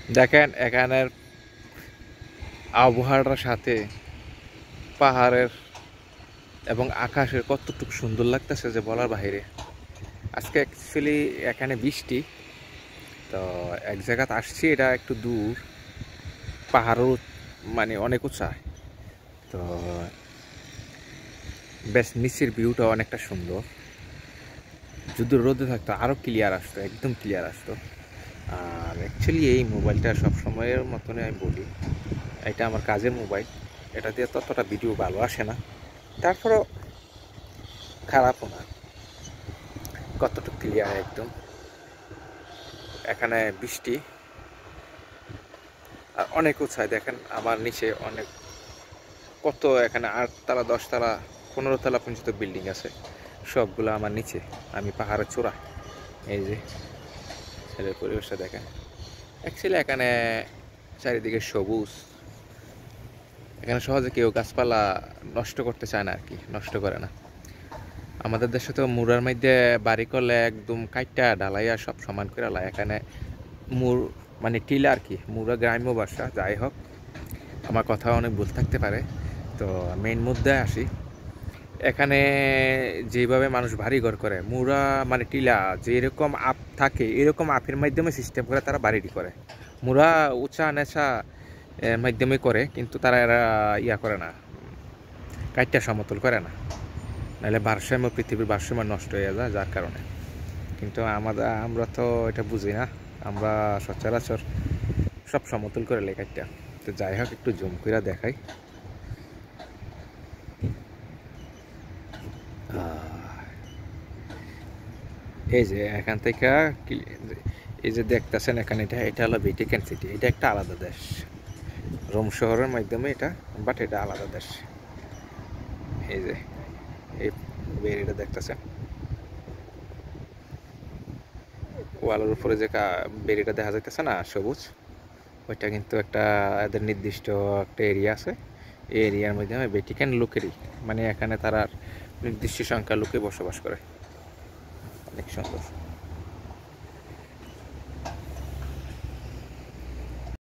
দেখেন এখানের আবহাওয়াটার সাথে পাহাড়ের এবং আকাশের কতটুকু সুন্দর লাগতেছে যে বলার বাইরে। আজকে অ্যাকচুয়ালি এখানে বৃষ্টি, তো এক জায়গাতে আসছি, এটা একটু দূর, পাহাড়ও মানে অনেক উঁচায়, তো বেশ নিচের ভিউটা অনেকটা সুন্দর। যদি রোদে থাকতো আরও ক্লিয়ার আসতো, একদম ক্লিয়ার আসতো। আর অ্যাকচুয়ালি এই মোবাইলটা সব সময়ের মতনই আমি বলি, এটা আমার কাজের মোবাইল, এটা দিয়ে ততটা ভিডিও ভালো আসে না, তারপরেও খারাপও না, কতটুকু ক্লিয়ার একদম। এখানে বৃষ্টি আর অনেক উঁচায়, দেখেন আমার নিচে অনেক, কত এখানে 8 তলা 10 তলা 15 তলা পর্যন্ত বিল্ডিং আছে, সবগুলো আমার নিচে, আমি পাহাড়ের চূড়া। এই যে ছেলের পরিবেশটা দেখেন, অ্যাকচুয়ালি এখানে চারিদিকে সবুজ, এখানে সহজে কেউ গাছপালা নষ্ট করতে চায় না আর কি, নষ্ট করে না। আমাদের দেশে তো মুরার মধ্যে বাড়ি করলে একদম কাইটটা ঢালাইয়া সব সমান করে লাই, এখানে মুর মানে টিলা আর কি, মুরা গ্রাম্য ভাষা। যাই হোক, আমার কথা অনেক ভুল থাকতে পারে, তো মেইন মুদ্রায় আসি। এখানে যেভাবে মানুষ বাড়ি ঘর করে, মুরা মানে টিলা যেরকম আপ থাকে এরকম আপের মাধ্যমে সিস্টেম করে তারা বাড়িটি করে। মুরা উঁচা নেচা মাধ্যমে করে, কিন্তু তারা এরা ইয়া করে না, কাইটটা সমতল করে না, নাহলে ভারসাম্য, পৃথিবীর ভারসাম্য নষ্ট হয়ে যায় যার কারণে। কিন্তু আমরা তো এটা বুঝি না, আমরা সচরাচর সব সমতল করে লেখাইটা। তো যাই হোক, একটু জুম করে দেখাই। এই যে এখান থেকে এই যে দেখতেছেন এখানে, এটা এটা হলো ভ্যাটিকান সিটি, এটা একটা আলাদা দেশ, রোম শহরের মাধ্যমে এটা, বাট এটা আলাদা দেশ। এই যে এই বেরিটা দেখতেছেন, ওয়ালের উপরে যে বেরিটা দেখা যাইতেছে না সবুজ, ওইটা কিন্তু একটা এদের নির্দিষ্ট একটা এরিয়া আছে। এই এরিয়ার মধ্যে ভ্যাটিকান লোকেরই, মানে এখানে তারা নির্দিষ্ট সংখ্যার লোকে বসবাস করে। অনেক সুন্দর।